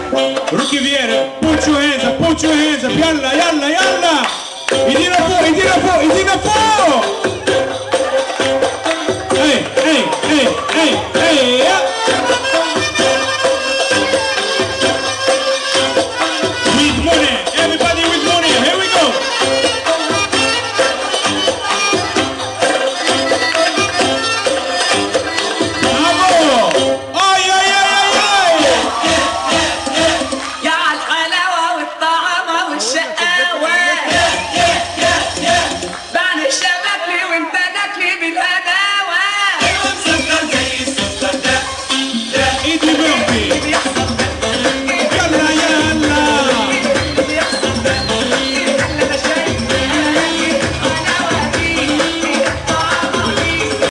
Rookie Viera, put your hands up, yalla, yalla, yalla. ايدينا فوق، ايدينا فوق، ايدينا فوق. اي اي اي اي اي